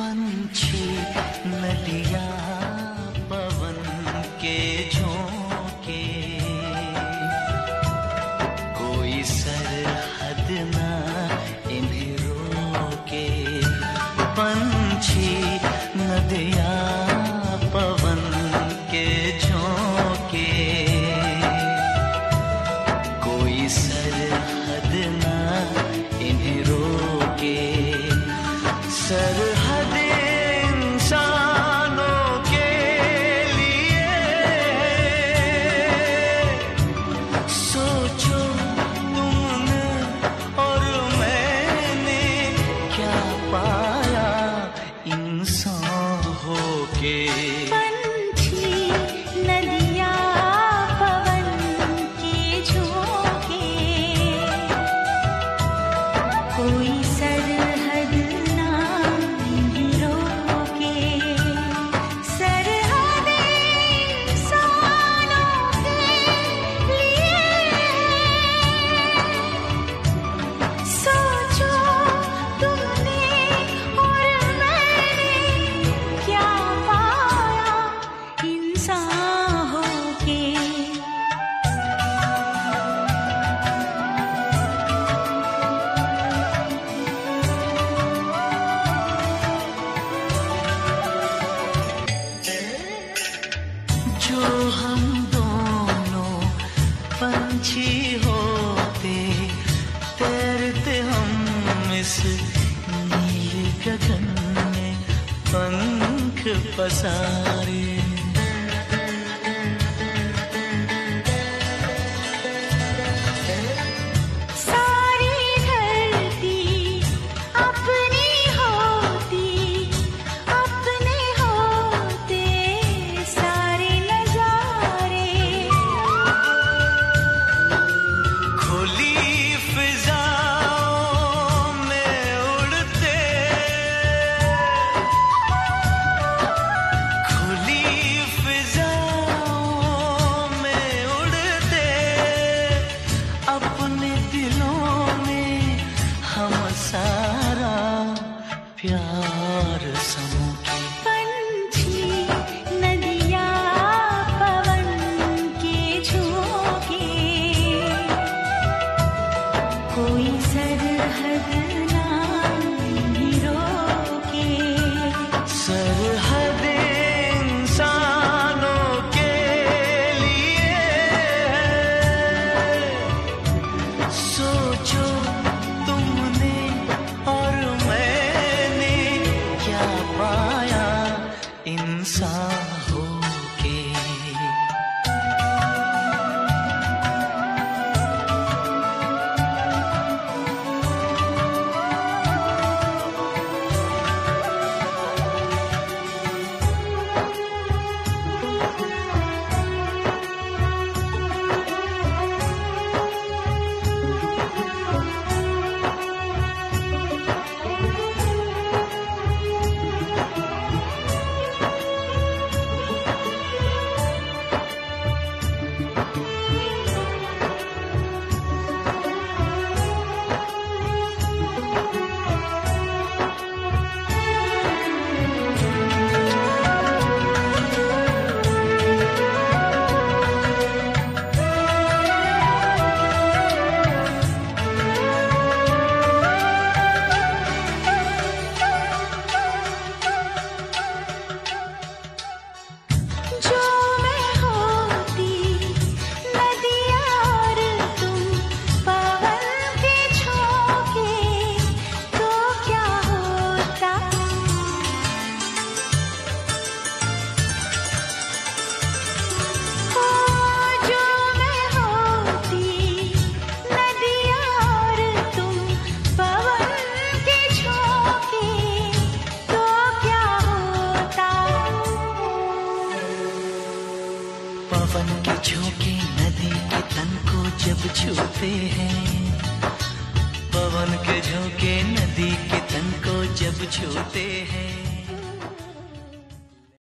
पंछी नदियाँ पवन के झोंके, कोई सरहद ना इन्हें रोके। पंछी नदियाँ पवन के झोंके, कोई सरहद ना इन्हें रोके। सरहद इंसानों के लिए, सोचो तुमने और मैंने क्या पाया इंसान होके। पसारे सारी धरती अपनी होती, अपने होते सारे नजारे। खुली फिजाओं में उड़ते, प्यार समूह के। पंछी नदियाँ पवन के झोंके, कोई सरहद ना रोके। सरहद इंसानों के लिए, सोचो तुमने और पाया इंसान होके। पवन के झोंके नदी के तन को जब छूते हैं, पवन के झोंके नदी के तन को जब छूते हैं।